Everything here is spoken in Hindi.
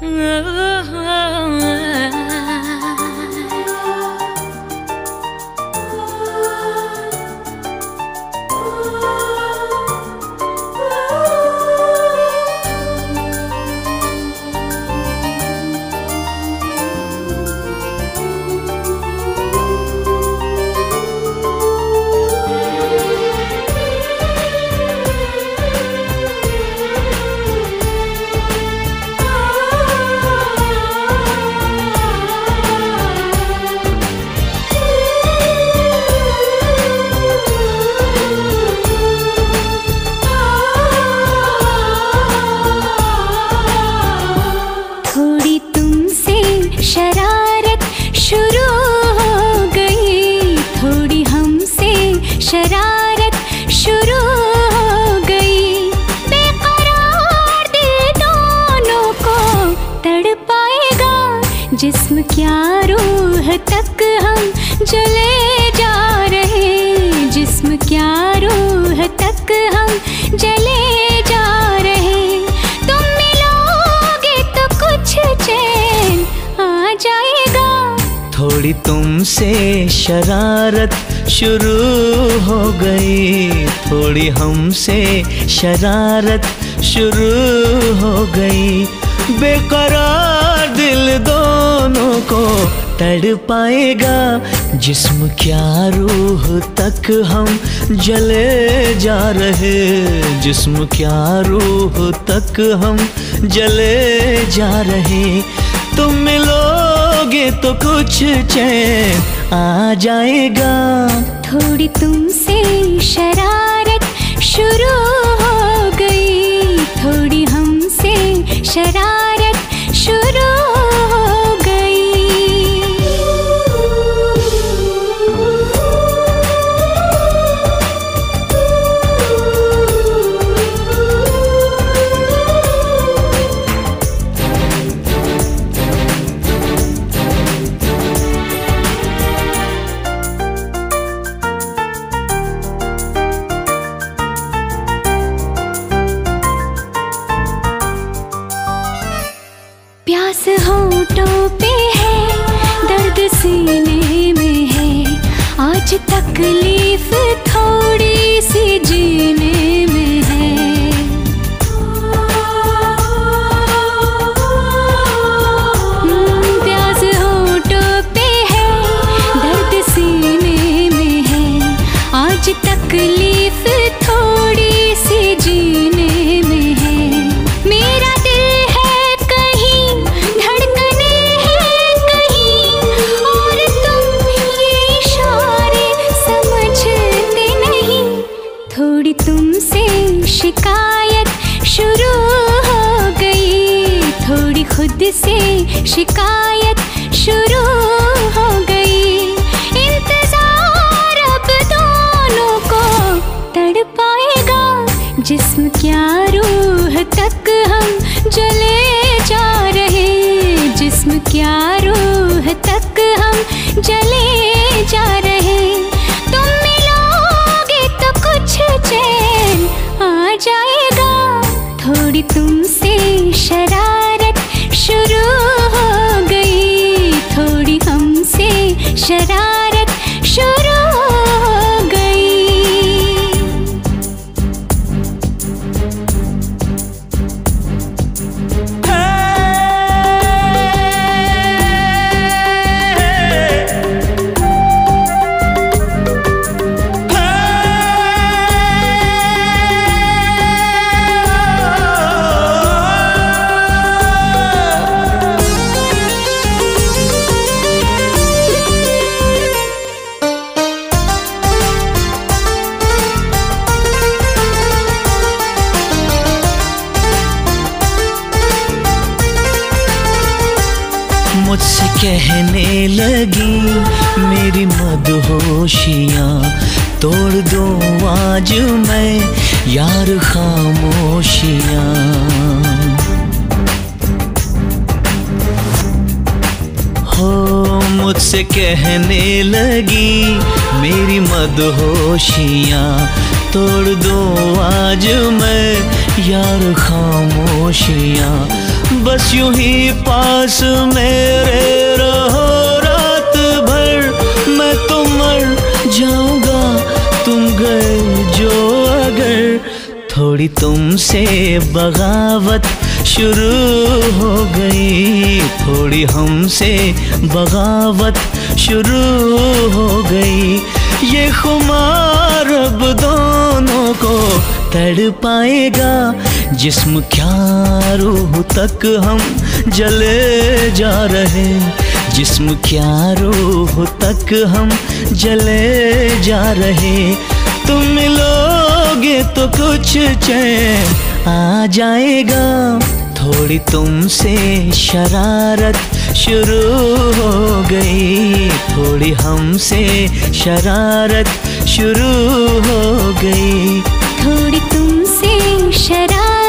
शरारत शुरू हो गई, बेकरार दिल दोनों को तड़पाएगा जिस्म क्या रूह तक हम जले जा रहे, जिस्म क्या रूह तक हम जले जा रहे। तुम मिलोगे तो कुछ चैन आ जाएगा, थोड़ी तुमसे शरारत शुरू हो गई, थोड़ी हमसे शरारत शुरू हो गई, बेकरार दिल दोनों को तड़पाएगा जिस्म क्या रूह तक हम जले जा रहे, जिस्म क्या रूह तक हम जले जा रहे। तुम मिलोगे तो कुछ चैन आ जाएगा, थोड़ी तुमसे शरारत शुरू हो गई, थोड़ी हमसे शरारत शुरू हो गई। प्यास होठों पे है, दर्द सीने में है, आज तकलीफ थोड़ी सी जीने में है। प्यास होठों पे है, दर्द सीने में है, आज तकलीफ थोड़ी सी जीने में है। मेरा तुमसे शिकायत शुरू हो गई, थोड़ी खुद से शिकायत शुरू हो गई, इंतजार अब दोनों को तड़पाएगा जिस्म क्या रूह तक हम जले जा रहे, जिस्म क्या रूह तक हम जले जा रहे। तुम मिलोगे तो कुछ चैन आ जाएगा, थोड़ी तुमसे शरारत शुरू हो गई, थोड़ी हमसे शरारत शुरू हो गई। मुझसे कहने लगी मेरी मदहोशियाँ, तोड़ दूँ आज मैं यार खामोशियाँ। हो मुझसे कहने लगी मेरी मदहोशियाँ, तोड़ दूँ आज मैं यार खामोशियाँ। बस यूं ही पास मेरे रहो रात भर। मैं तो मर जाऊंगा तुम गए जो अगर। थोड़ी तुमसे बगावत शुरू हो गई, थोड़ी हमसे बगावत शुरू हो गई। ये खुमार अब दोनों को तड़पाएगा, जिस्म क्या रूह तक हम जले जा रहे, जिस्म क्या रूह तक हम जले जा रहे। तुम मिलोगे तो कुछ चैन आ जाएगा, थोड़ी तुमसे शरारत शुरू हो गई, थोड़ी हमसे शरारत शुरू हो गई। थोड़ी तुमसे शरारत